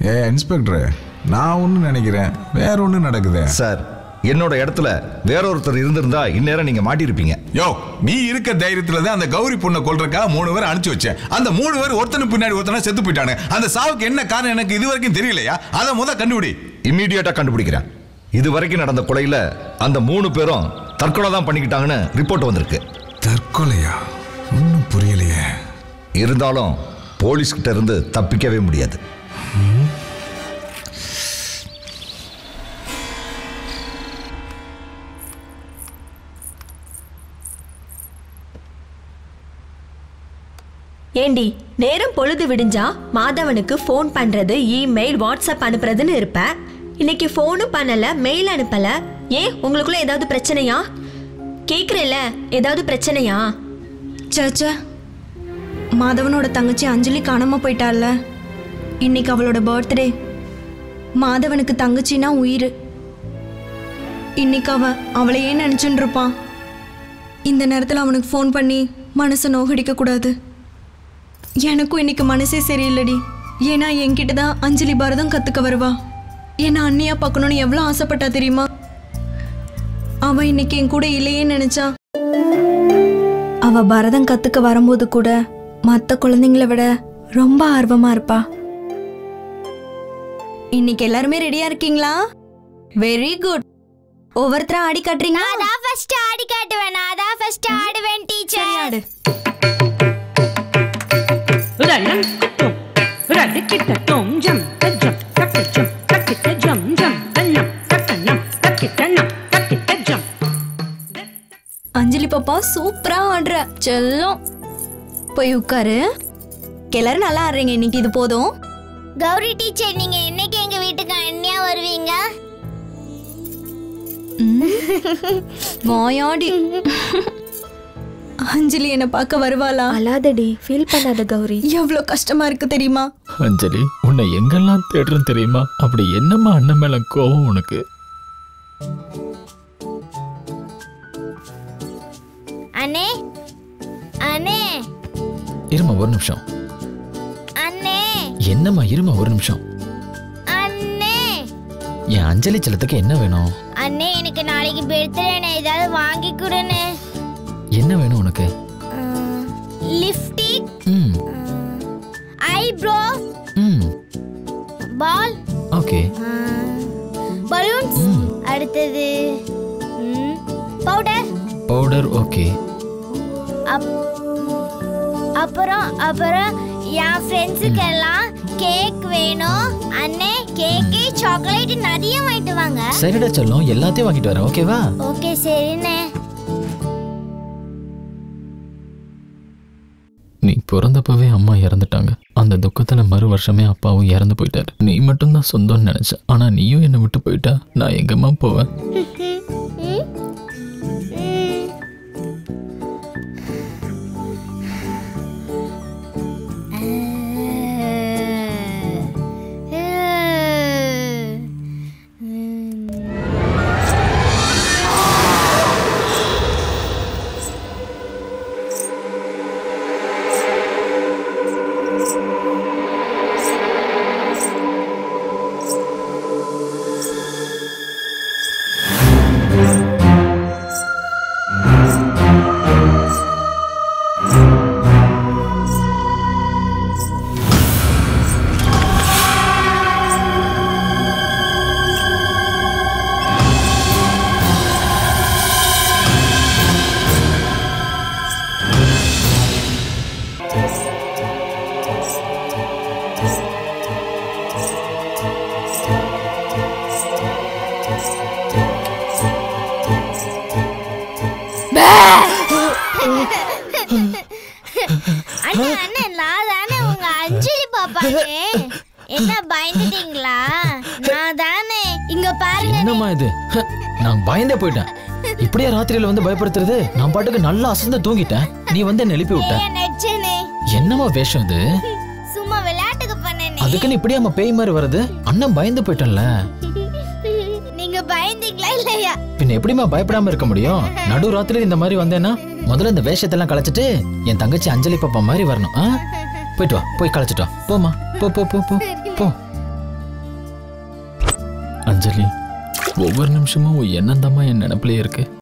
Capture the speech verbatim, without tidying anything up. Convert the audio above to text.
ஏ inspector, நான் ஒன்று நினைக்கிறேன், வேற ஒன்று நடக்குது சார். என்னோட இடத்துல வேற ஒருத்தர் இருந்திருந்தா இந்நேரம் நீங்க மாட்டிருப்பீங்க. யோ, நீ இருக்க தைரியத்துல தான் அந்த கௌரி பொண்ணை கொல்றக்கா மூணு பேர் அனுப்பிச்சு வச்சேன். அந்த மூணு பேர் ஒருத்தனு பின்னாடி ஒருத்தனா செத்து போயிட்டானு. அந்த சாவுக்கு என்ன காரணம் எனக்கு இது வரைக்கும் தெரியலையா? அதை முத கண்டுபிடி. இம்மீடியட்டா கண்டுபிடிக்கிறேன். இது வரைக்கும் நடந்த கொலையில அந்த மூணு பேரும் தற்கொலை தான் பண்ணிக்கிட்டாங்கன்னு ரிப்போர்ட் வந்திருக்கு. தற்கொலையா? ஒன்றும் புரியலையே. இருந்தாலும் போலீஸ் கிட்ட இருந்து தப்பிக்கவே முடியாது. ஏண்டி, நேரம் பொழுது விடிஞ்சா மாதவனுக்கு ஃபோன் பண்றது, இமெயில், வாட்ஸ்அப் அனுப்புறதுன்னு இருப்ப. இன்னைக்கு ஃபோனும் பண்ணல, மெயில் அனுப்பல. ஏன், உங்களுக்குள்ள ஏதாவது பிரச்சனையா? கேக்குறேல, ஏதாவது பிரச்சனையா? சச்சா, மாதவனோட தங்கச்சி அஞ்சலி காணாம போயிட்டால. இன்னைக்கு அவளோட பர்த்டே. மாதவனுக்கு தங்கச்சினா உயிர். இன்னைக்கு அவன் அவளை ஏன் நினைச்சுட்டு இருப்பான்? இந்த நேரத்தில் அவனுக்கு ஃபோன் பண்ணி மனசை நோகடிக்க கூடாது. எனக்கும் இன்னைக்கு மனசே சரியில்லடி. ஏன்னா என்கிட்ட தான் அஞ்சலி பரதம் கத்துக்க வருவா. ஏன்னா அண்ணியா பார்க்கணும்னு எவ்வளோ ஆசைப்பட்டா தெரியுமா? அவ இன்னைக்கு என் கூட இல்லையே நினைச்சா. அவ பரதம் கத்துக்க வரும்போது கூட மற்ற குழந்தைங்களை விட ரொம்ப ஆர்வமா இருப்பா. இன்னைக்கு எல்லாருமே ரெடியா இருக்கீங்களா? Very good. ஒவ்வொருத்தரா ஆடி காட்டுறீங்க. நான் தான் ஃபர்ஸ்ட் ஆடி காட்டுவேன். நான் தான் ஃபர்ஸ்ட் ஆடுவேன் டீச்சர். ஆடு. ரலங் குட்டும் ரடிக்கிட்ட டோம் ஜம் ஜம் தக்கஜம் தக்கிட்ட ஜம் ஜம் தன்னம் தக்கனம் தக்கிட்டனம் தக்கிட்ட ஜம். அஞ்சலி பாப்பா சூப்பரா ஆடுற செல்லம். போய் உட்காரு. எல்லாரும் நல்லா ஆடுறீங்க இன்னைக்கு. இது போதும். கௌரி டீச்சர், நீங்க என்னைக்கு எங்க வீட்டுக்கு அண்ணியா வருவீங்க? மாயாடி. அஞ்சலி என்ன பார்க்க வருவாளா? அழாதடி, ஃபீல் பண்ணாத கௌரி. எவ்வளவு கஷ்டமா இருக்கு தெரியுமா? அஞ்சலி, உன்னை எங்கெல்லாம் தேடுறேன் தெரியுமா? அப்படி என்னம்மா அண்ணன் மேல கோவம் உனக்கு? அண்ணே அண்ணே இருமா ஒரு நிமிஷம். அண்ணே என்னம்மா இருமா ஒரு நிமிஷம். அண்ணே என் அஞ்சலி செல்லத்துக்கு என்ன வேணும்? அண்ணே, எனக்கு நாளைக்கு பர்த்டே, ஏதாவது வாங்கி கொடுன்னு. என்ன வேணும் உனக்கு? லிப்ஸ்டிக், ம் ஐப்ரோ, ம் பால், ஓகே, பலூன்ஸ், அடுத்தது பவுடர். Powder okay. அப்புறம் அப்புறம் என் ஃப்ரெண்ட்ஸுக்கெல்லாம் கேக் வேணும். அண்ணே, கேக்கு சாக்லேட் நிறைய வாங்கிட்டு வாங்க. சரிடா செல்லம், எல்லாத்தையும் வாங்கிட்டு வரேன், ஓகேவா? ஓகே சரிண்ணே. நீ பிறந்தப்பவே அம்மா இறந்துட்டாங்க. அந்த துக்கத்துல மறு வருஷமே அப்பாவும் இறந்து போயிட்டாரு. நீ மட்டும்தான் சொந்தம்னு நினைச்ச. ஆனா நீயும் என்னை விட்டு போயிட்டா நான் எங்கம்மா போவேன்? அண்ணா அண்ணா, நான் தானே உங்க அஞ்சலி பாப்பானே. என்ன பயந்துட்டீங்களா? நான் தானே. இங்க பாருங்க. என்னம்மா இது? நான் பயந்தே போயிட்டேன். இப்படியே ராத்திரியில வந்து பயப்படுத்துறது? நான் பாட்டுக்கு நல்லா அசந்து தூங்கிட்டேன். நீ வந்து என்ன எழுப்பி விட்ட. என்னம்மா வேஷம் இது? சும்மா விளையாட்டுக்கு பண்ணேனே. அதுக்கு நீ இப்படியே அம்மா பேய் மாதிரி வருது? அண்ணன் பயந்து போயிட்டேன்ல. நீங்க பயந்தீங்களா இல்லையா? பின்ன எப்படிமா பயப்படாம இருக்க முடியும்? நடு ராத்திரி இந்த மாதிரி வந்தேன்னா முதல்ல இந்த வேஷத்தெல்லாம் களைச்சிட்டு என் தங்கச்சி அஞ்சலி பாப்பா மாதிரி வரணும். போயிட்டு வா, போய் களைச்சிட்டு வா. போமா, போ போ போ போ போ. அஞ்சலி, ஒவ்வொரு நிமிஷமும் உன் எண்ணம் தாம்மா என் நினப்பிலே இருக்கு.